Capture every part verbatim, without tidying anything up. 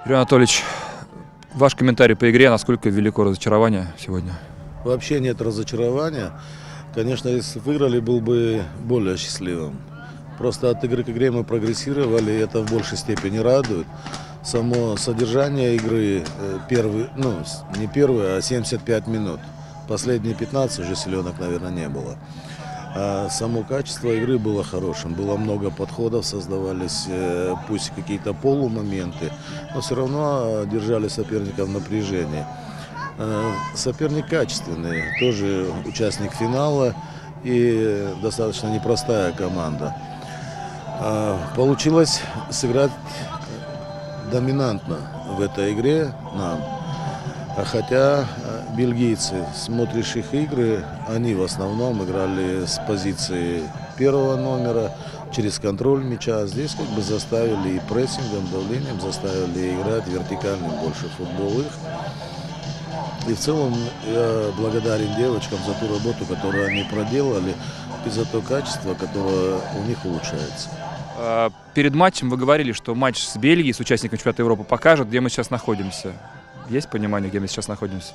Юрий Анатольевич, ваш комментарий по игре, насколько велико разочарование сегодня? Вообще нет разочарования. Конечно, если выиграли, был бы более счастливым. Просто от игры к игре мы прогрессировали, и это в большей степени радует. Само содержание игры, первый, ну, не первый, а семьдесят пять минут. Последние пятнадцать уже селенок, наверное, не было. А само качество игры было хорошим. Было много подходов, создавались пусть какие-то полумоменты, но все равно держали соперника в напряжении. Соперник качественный, тоже участник финала и достаточно непростая команда. Получилось сыграть доминантно в этой игре нам. Хотя бельгийцы, смотришь их игры, они в основном играли с позиции первого номера, через контроль мяча. Здесь как бы заставили и прессингом, давлением заставили играть вертикальным больше футбол их. И в целом я благодарен девочкам за ту работу, которую они проделали, и за то качество, которое у них улучшается. Перед матчем вы говорили, что матч с Бельгией, с участником чемпионата Европы, покажет, где мы сейчас находимся. Есть понимание, где мы сейчас находимся?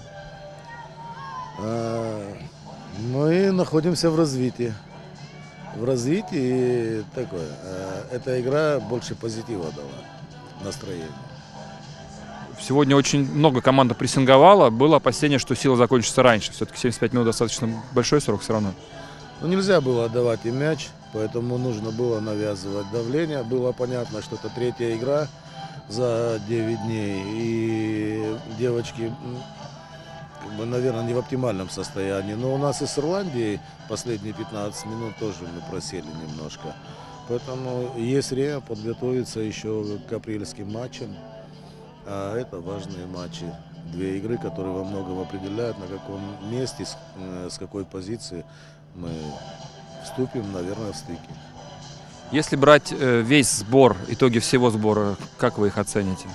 Мы находимся в развитии. В развитии такое. Эта игра больше позитива дала, настроение. Сегодня очень много команда прессинговала. Было опасение, что сила закончится раньше. Все-таки семьдесят пять минут достаточно большой срок все равно. Ну, нельзя было отдавать им мяч, поэтому нужно было навязывать давление. Было понятно, что это третья игра за девять дней. И девочки, как бы, наверное, не в оптимальном состоянии. Но у нас и с Ирландией последние пятнадцать минут тоже мы просели немножко. Поэтому есть время подготовиться еще к апрельским матчам. А это важные матчи. Две игры, которые во многом определяют, на каком месте, с, с какой позиции мы вступим, наверное, в стыке. Если брать э, весь сбор, итоги всего сбора, как вы их оцените?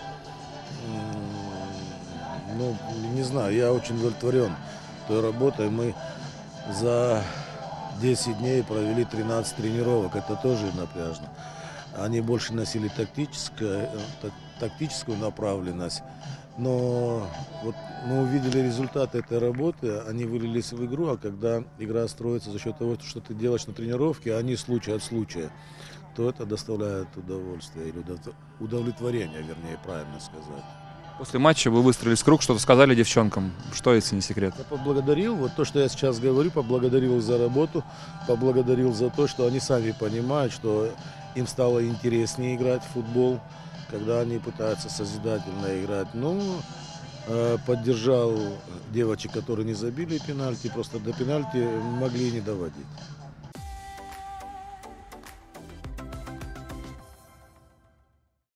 Ну, не знаю, я очень удовлетворен той работой. Мы за десять дней провели тринадцать тренировок, это тоже напряжно. Они больше носили тактическую, тактическую направленность, но вот мы увидели результаты этой работы, они вылились в игру, а когда игра строится за счет того, что ты делаешь на тренировке, а не случай от случая, то это доставляет удовольствие или удовлетворение, вернее, правильно сказать. После матча вы выстроились в круг, что-то сказали девчонкам, что, если не секрет? Я поблагодарил, вот то, что я сейчас говорю, поблагодарил за работу, поблагодарил за то, что они сами понимают, что им стало интереснее играть в футбол, когда они пытаются созидательно играть. Ну, поддержал девочек, которые не забили пенальти, просто до пенальти могли не доводить.